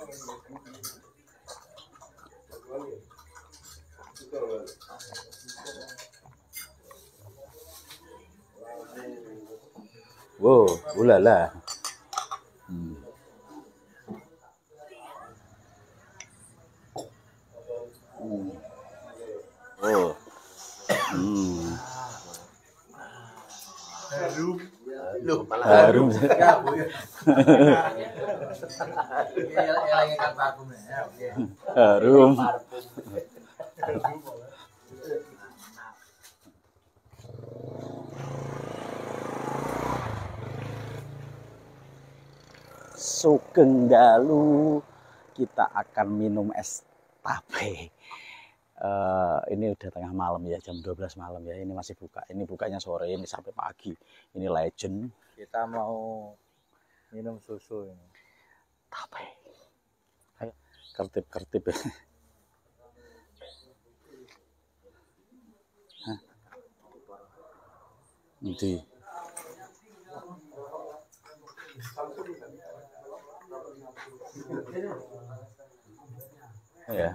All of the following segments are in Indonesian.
Wow, ulala. Oh. Harum. Harum. Sugeng dalu, kita akan minum es tape. Ini udah tengah malam ya, jam 12 malam ya. Ini masih buka. Ini bukanya sore, ini sampai pagi. Ini legend. Kita mau minum susu ini. Tape. Ayo, kertip-kertip ya. Hah? Nanti. Ya.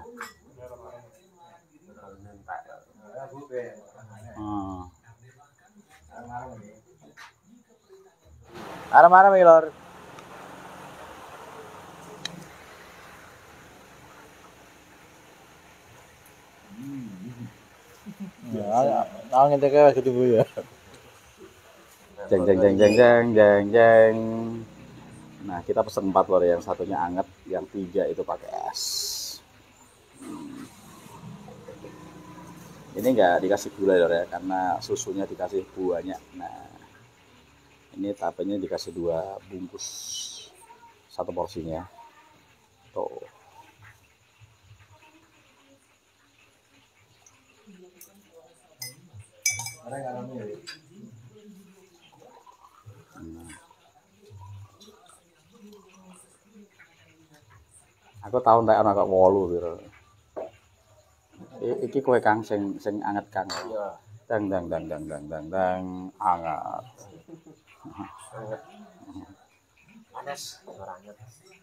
Aram-aram ya, Lor. Nah, ngetek gitu Bu ya. Jeng jeng jeng jeng jeng jeng jeng. Nah, kita pesen 4 Lor, yang satunya anget, yang 3 itu pakai es. Ini enggak dikasih gula Lor ya, karena susunya dikasih banyak. Nah, ini tapenya dikasih 2 bungkus, 1 porsinya. Tuh. Aku tahu entek ana kok 8 piro. Iki kowe Kang sing anget Kang. Iya. Dang anget. Panas ora anget.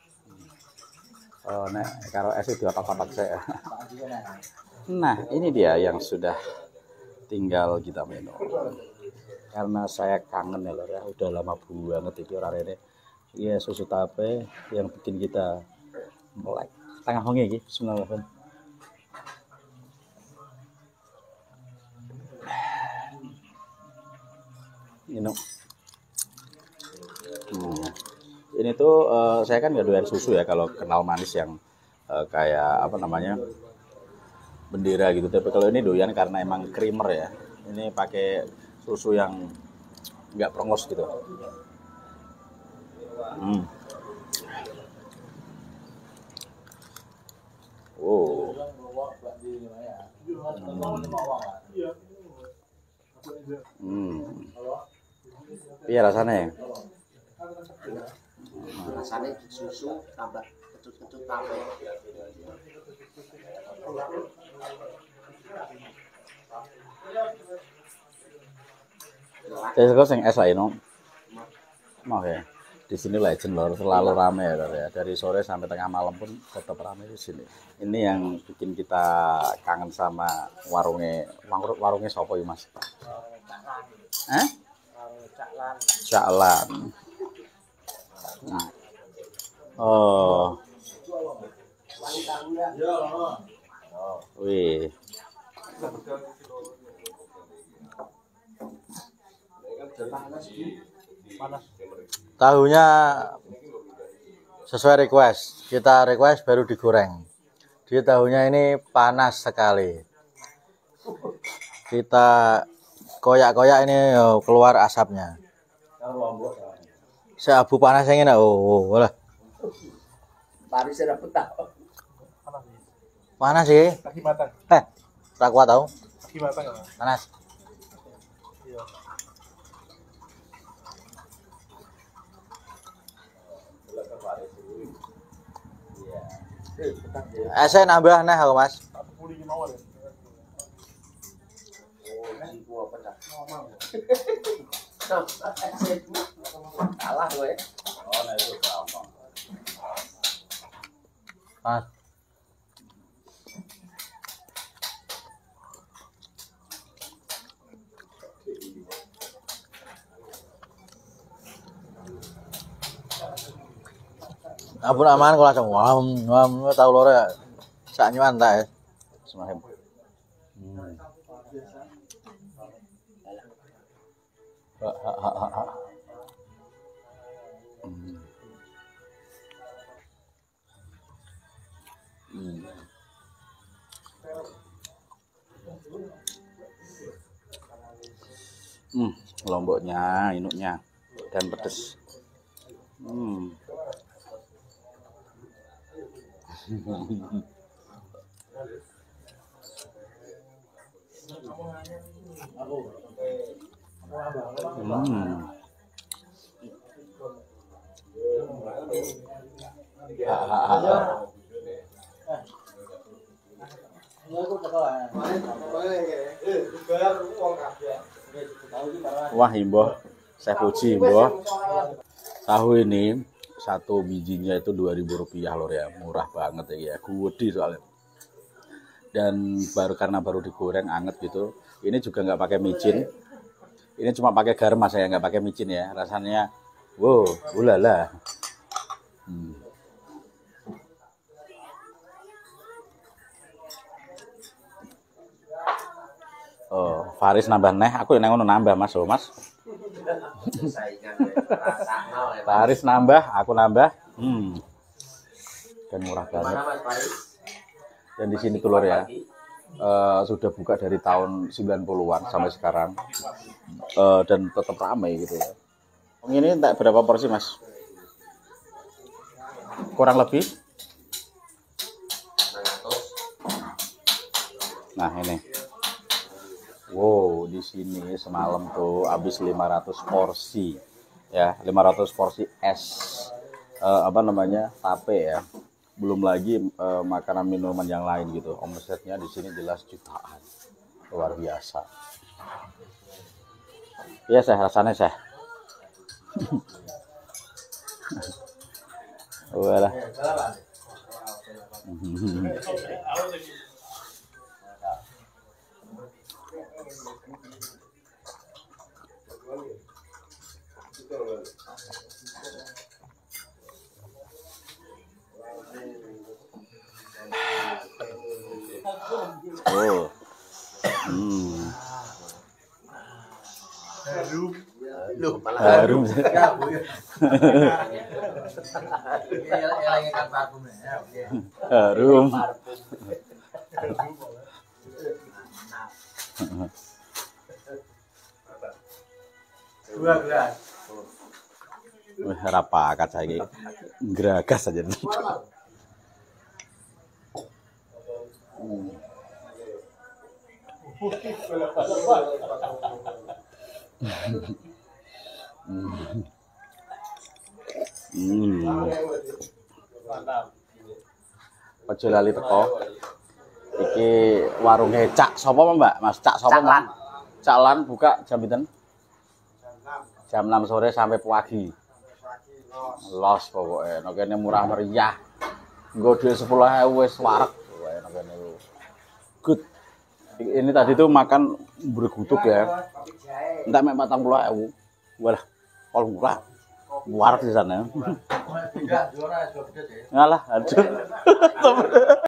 Oh, nek karo es itu apa-apa saya. Nah, ini dia yang sudah tinggal kita minum. Karena saya kangen ya Lor ya, udah lama banget iki ora rene. Iya, susu tape yang bikin kita melek. Tengah wengi iki, bismillahirrahmanirrahim. Minum. Ini tuh saya kan nggak doyan susu ya kalau kenal manis yang kayak apa namanya bendera gitu. Tapi kalau ini doyan karena emang creamer ya. Ini pakai susu yang nggak prongos gitu. Wow. Iya rasanya. Rasanya susu tambah kecut-kecut tape. Saya sing es lah ini. Oke. Di sini legend Lor, selalu rame ya Lor ya. Dari sore sampai tengah malam pun tetap rame di sini. Ini yang bikin kita kangen sama warungnya sopo ya Mas? Caklan. Nah. Oh. Wih. Tahunya sesuai request. Kita request baru digoreng. Dia tahunya ini panas sekali. Kita koyak-koyak ini keluar asapnya. Seabu panas yang ini. Lah. Panas sih. Lagi matang. Tak kuat tahu. Lagi matang. Panas. Iya. Saya nambah nah aku Mas. Kalah gue. Oh, nah itu gampang. Mas. Ampun aman kalau langsung ngam tahu lore sak nyuan ta ya. Semahem. Lomboknya, inuknya, dan pedes. Wah, Imboh, saya puji Imboh. Tahu ini satu bijinya itu Rp2.000 lor ya, murah banget ya, gede soalnya. Dan karena baru digoreng anget gitu. Ini juga nggak pakai micin. Ini cuma pakai garam mas, saya nggak pakai micin ya. Rasanya, wow, ulala. Oh, Faris nambah neh, aku yang nambah mas, oh mas. Faris nambah, aku nambah. Dan murah banget. Dan di sini telur ya, sudah buka dari tahun 90-an sampai sekarang, dan tetap ramai gitu ya. Ini tak berapa porsi mas? Kurang lebih? Nah ini. Wow, di sini semalam tuh habis 500 porsi ya, 500 porsi es tape ya. Belum lagi makanan minuman yang lain gitu. Omsetnya di sini jelas jutaan. Luar biasa. Iya, saya rasanya saya. Walah. Oh. Harum. Harum. Dua gelas. Rapakat saiki. Geragas aja. Ojo lali teko. Iki warunge Cak sapa Mbak? Mas Cak sapa Mbak? Cak Lan buka jam pinten? Jam 6 sore sampai pagi. Los pokoknya, nek kene murah meriah. Nggo dhuwit 10.000 wis wareg pokoknya nek kene. Good. Ini tadi tuh makan bergutuk ya. Entar mek 40.000. Walah, kol murah. Wareg di sana. Ngalah, aduh.